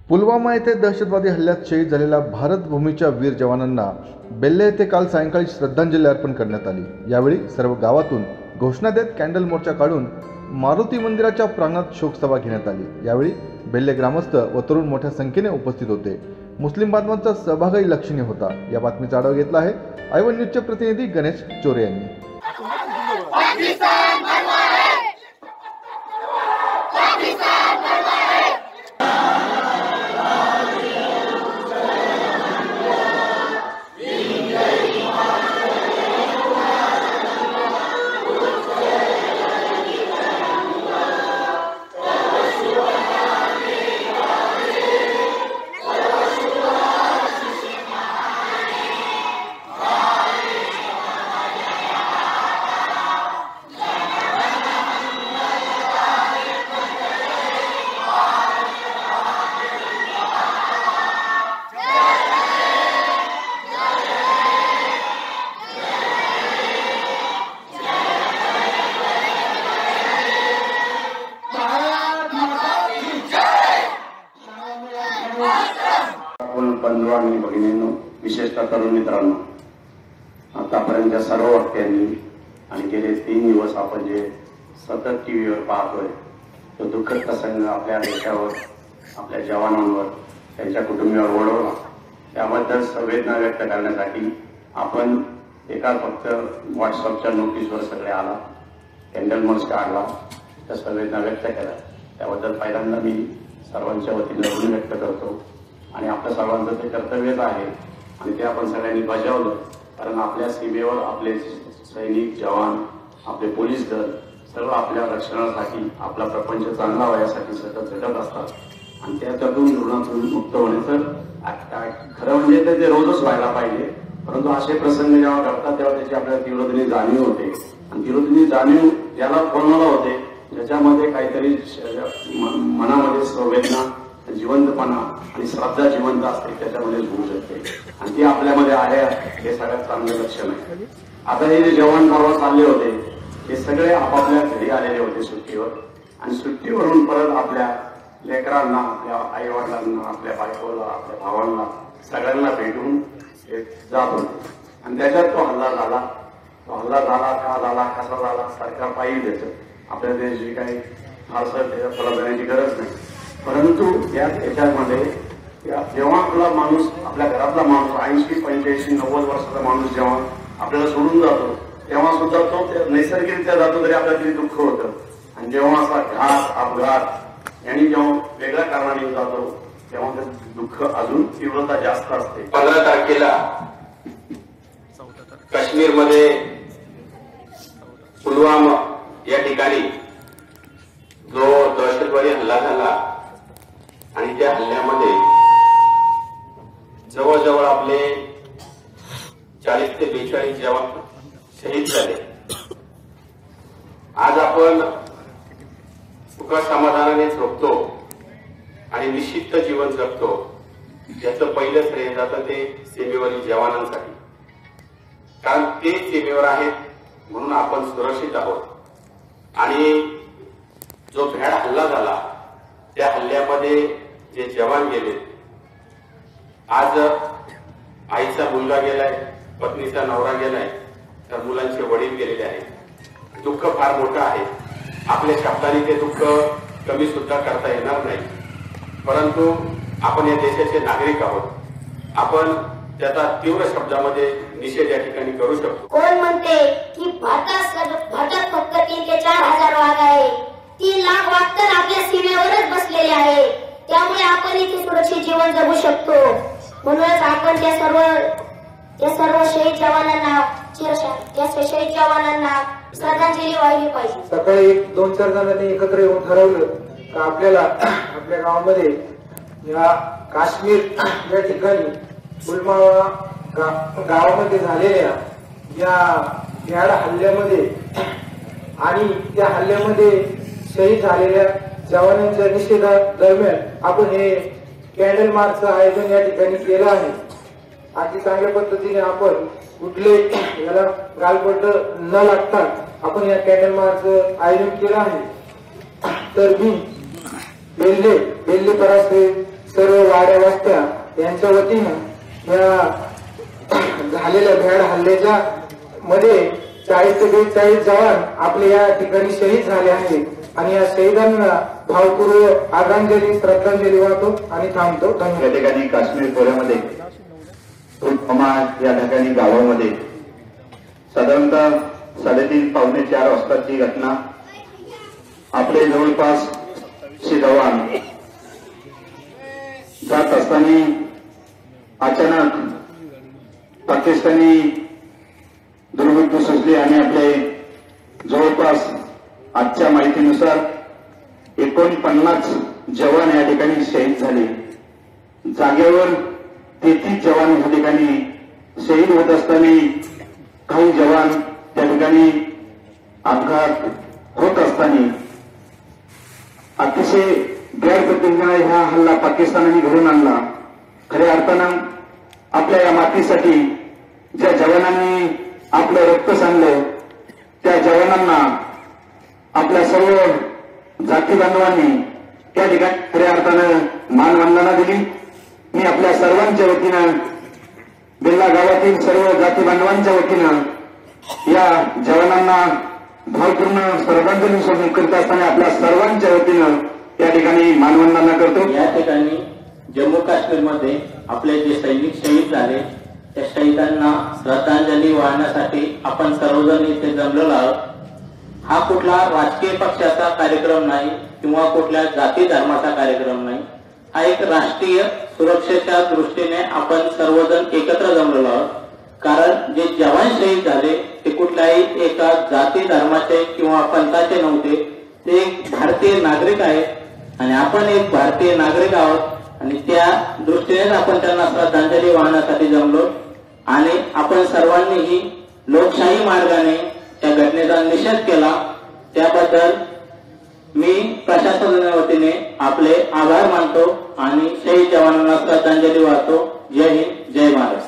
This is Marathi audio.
पुलवामा येथे दहशतवादी हल्ल्यात शहीद झालेल्या भारत भूमीच्या वीर जवानांना बेल्ले येथे काल सायंकाळी श्रद्धांजली अर्पण करण्यात आली। यावेळी सर्व गावातून घोषणा देत कॅन्डल मोर्चा काढून मारुती मंदिराच्या प्रांगणात शोकसभा घेण्यात आली। यावेळी बेल्ले ग्रामस्थ व तरुण मोठ्या संख्येने उपस्थित होते। मुस्लिम बांधवांचा सहभागही लक्षणीय होता। या बातमीचा आढावा घेतला आहे आयवन न्यूजचे प्रतिनिधी गणेश चोरे यांनी। बंधू आणि भगिनींनो, विशेषतः तरुण मित्रांनो, आतापर्यंत सर्व वक्त्यांनी आणि गेले 3 दिवस आपण जे सतत टीव्हीवर पाहतोय तो दुःखद प्रसंग आपल्या देशावर, आपल्या जवानांवर, त्यांच्या कुटुंबियांवर ओढवला। त्याबद्दल संवेदना व्यक्त करण्यासाठी आपण एका फक्त व्हॉट्सअपच्या नोटीसवर सगळे आला, कॅन्डल मार्च काढला, त्या संवेदना व्यक्त केल्या। त्याबद्दल पहिल्यांदा मी सर्वांच्या वतीने ऋण व्यक्त करतो आणि आपल्या सर्वांचं ते कर्तव्यच आहे आणि ते आपण सगळ्यांनी बजावलं। कारण आपल्या सीमेवर आपले सैनिक, जवान, आपले पोलीस दल सर्व आपल्या रक्षणासाठी, आपला प्रपंच चांगला व्हायसाठी सतत झटत असतात आणि त्याच्यातून ऋणातून मुक्त होणे तर खरं म्हणजे ते रोजच व्हायला पाहिजे। परंतु असे प्रसंग जेव्हा घडतात तेव्हा त्याची आपल्याला तीव्रतेने जाणीव होते आणि तीव्रतेने जाणीव ज्याला कोणाला होते, ज्याच्यामध्ये काहीतरी मनामध्ये संवेदना, जिवंतपणा आणि श्रद्धा जिवंत असते, त्याच्यामध्ये होऊ शकते आणि ती आपल्यामध्ये आहे, हे सगळ्यात चांगलं लक्षण आहे। आता हे जे जवान परवा चालले होते हे सगळे आपापल्या घरी आलेले होते सुट्टीवर आणि सुट्टीवरून परत आपल्या लेकरांना, आपल्या आई वडिलांना, आपल्या बायकोला, आपल्या भावांना सगळ्यांना भेटून जात होते आणि त्याच्यात तो हल्ला झाला। का झाला, कसा झाला, सरकार पाहिजे त्याचं आपल्या देश जे काही फारसं त्याला जाण्याची गरज नाही। परंतु याच्यामध्ये जेव्हा आपला माणूस, आपल्या घरातला माणूस 80, 85, 90 वर्षाचा माणूस जेव्हा आपल्याला सोडून जातो तेव्हा सुद्धा तो नैसर्गिकरित्या जातो तरी आपल्याला किती दुःख होतं आणि जेव्हा असा घात, अपघात यांनी जेव्हा वेगळ्या कारणाने जातो तेव्हा ते दुःख अजून तीव्रता जास्त असते। 15 तारखेला काश्मीरमध्ये पुलवामा या ठिकाणी जो दहशतवादी हल्ला झाला आणि त्या हल्ल्यामध्ये जवळजवळ आपले 40 ते 42 जवान शहीद झाले। आज आपण सुख समाधानाने झोपतो आणि निश्चित जीवन जगतो, याचं पहिलं श्रेय जातं ते सीमेवरील जवानांसाठी, कारण ते सीमेवर आहेत म्हणून आपण सुरक्षित आहोत। आणि जो भ्याड हल्ला झाला त्या हल्ल्यामध्ये जे जवान गेले, आज आईचा मुलगा गेलाय, पत्नीचा नवरा गेलाय, तर मुलांचे वडील गेलेले आहेत। दुःख फार मोठं आहे, आपल्या शब्दाने ते दुःख कमी सुद्धा करता येणार नाही, परंतु आपण या देशाचे नागरिक आहोत, आपण त्याचा तीव्र शब्दामध्ये निषेध या ठिकाणी करू शकतो। कोण म्हणते की भारतात फक्त 3 ते 4 हजार वाघ आहे, 3 लाख वाघ तर आपल्या सीमेवरच बसलेले आहे, त्यामुळे आपण इथे सुरक्षित जीवन जगू शकतो। म्हणूनच आपण त्या सर्व शहीद जवानांना श्रद्धांजली वाहिली पाहिजे। सकाळी 2-4 जणांनी एकत्र येऊन ठरवलं की आपल्याला आपल्या गावामध्ये या काश्मीर या ठिकाणी पुलवामा गावामध्ये झालेल्या या भ्याड हल्ल्यामध्ये आणि त्या हल्ल्यामध्ये शहीद झालेल्या जवानांच्या निषेधादरम्यान आपण हे कॅन्डल मार्चचं आयोजन या ठिकाणी केलं आहे। अगदी चांगल्या पद्धतीने आपण कुठले याला गालबोट न लागता आपण या कॅन्डल मार्चचं आयोजन केलं आहे। तर मी बेल्ले परासे सर्व काळे वस्त्या यांच्या वतीनं या झालेल्या भ्याड हल्ल्याच्या मध्ये 40 ते 42 जवान आपले या ठिकाणी शहीद झाले आहेत आणि या शहीदांना भावपूर्वक आदरांजली श्रद्धांजली वाहतो आणि थांबतो. धन्यवाद. या ठिकाणी काश्मीर खोऱ्यामध्ये पुलवामा या ठिकाणी गावामध्ये साधारणतः 3:30 पावणे 4 वाजताची घटना. आपले जवळपास 100 जवान जात असताना अचानक पाकिस्तानी दुर्बुद्धी सुचली आणि आपले जवळपास आजच्या माहितीनुसार 49 जवान या ठिकाणी शहीद झाले. जागेवर 33 जवान या ठिकाणी शहीद होत असताना काही जवान त्या ठिकाणी अपघात होत असताना अतिशय गैरपद्धतीने हा हल्ला पाकिस्तानाने घडून आणला. खऱ्या अर्थानं आपल्या या मातीसाठी ज्या जवानांनी आपलं रक्त सांडलं त्या जवानांना आपल्या सर्व जाती बांधवांनी त्या ठिकाणी खऱ्या अर्थानं मानवंदना दिली. मी आपल्या सर्वांच्या वतीनं बेल्ला गावातील सर्व जाती बांधवांच्या वतीनं या जवानांना भावपूर्ण श्रद्धांजली समर्पित करीत असताना आपल्या सर्वांच्या वतीनं या ठिकाणी मानवंदना करतो. या ठिकाणी जम्मू काश्मीरमध्ये आपले जे सैनिक शहीद झाले त्या शहीदांना श्रद्धांजली वाहण्यासाठी आपण सर्वजण इथे जमलेलो आहोत. हा कुठला राजकीय पक्षाचा कार्यक्रम नाही किंवा कुठल्या जाती धर्माचा कार्यक्रम नाही. हा एक राष्ट्रीय सुरक्षेच्या दृष्टीने आपण सर्वजण एकत्र जमलेलो आहोत. कारण जे जवान शहीद झाले ते कुठल्याही एका जाती धर्माचे किंवा पंथाचे नव्हते. ते एक भारतीय नागरिक आहेत आणि आपण एक भारतीय नागरिक आहोत आणि त्या दृष्टीने आपण त्यांना श्रद्धांजली वाहण्यासाठी जमलो आणि आपण सर्वांनीही लोकशाही मार्गाने त्या घटनेचा निषेध केला. त्याबद्दल मी प्रशासनाच्या वतीने आपले आभार मानतो आणि शहीद जवानांना श्रद्धांजली वाहतो. जय हिंद, जय महाराष्ट्र.